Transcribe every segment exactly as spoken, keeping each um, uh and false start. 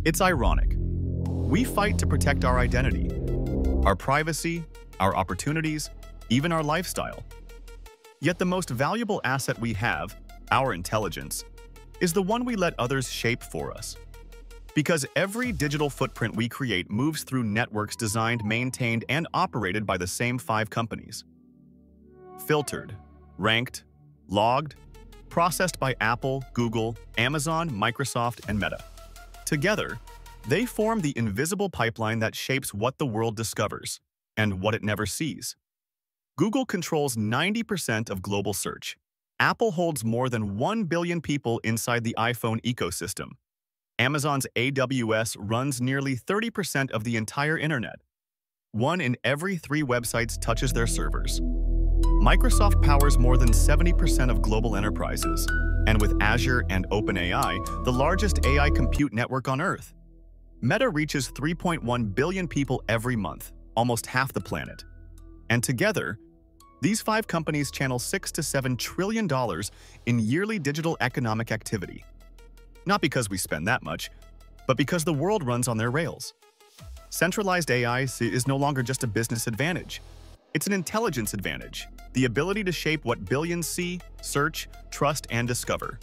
It's ironic. We fight to protect our identity, our privacy, our opportunities, even our lifestyle. Yet the most valuable asset we have, our intelligence, is the one we let others shape for us. Because every digital footprint we create moves through networks designed, maintained, and operated by the same five companies. Filtered, ranked, logged, processed by Apple, Google, Amazon, Microsoft, and Meta. Together, they form the invisible pipeline that shapes what the world discovers and what it never sees. Google controls ninety percent of global search. Apple holds more than one billion people inside the iPhone ecosystem. Amazon's A W S runs nearly thirty percent of the entire internet. One in every three websites touches their servers. Microsoft powers more than seventy percent of global enterprises, and with Azure and OpenAI, the largest A I compute network on Earth. Meta reaches three point one billion people every month, almost half the planet. And together, these five companies channel six to seven trillion dollars in yearly digital economic activity. Not because we spend that much, but because the world runs on their rails. Centralized A I is no longer just a business advantage. It's an intelligence advantage, the ability to shape what billions see, search, trust, and discover.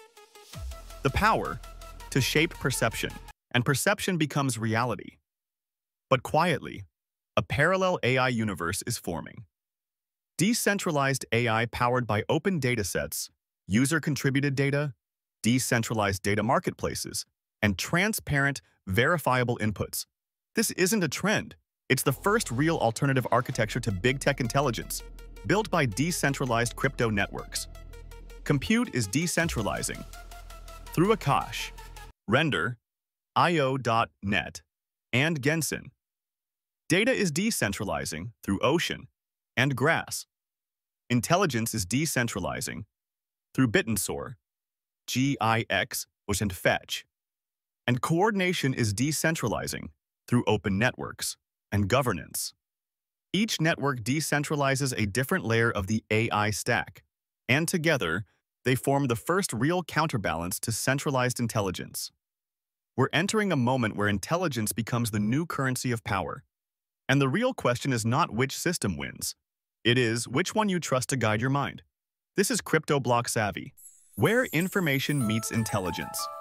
The power to shape perception, and perception becomes reality. But quietly, a parallel A I universe is forming. Decentralized A I powered by open datasets, user-contributed data, decentralized data marketplaces, and transparent, verifiable inputs. This isn't a trend. It's the first real alternative architecture to big tech intelligence, built by decentralized crypto networks. Compute is decentralizing through Akash, Render, I O dot net, and Gensyn. Data is decentralizing through Ocean and Grass. Intelligence is decentralizing through Bittensor, G I X, and Fetch. And coordination is decentralizing through open networks and governance. Each network decentralizes a different layer of the A I stack, and together, they form the first real counterbalance to centralized intelligence. We're entering a moment where intelligence becomes the new currency of power. And the real question is not which system wins. It is which one you trust to guide your mind. This is CryptoBlockSavvy, where information meets intelligence.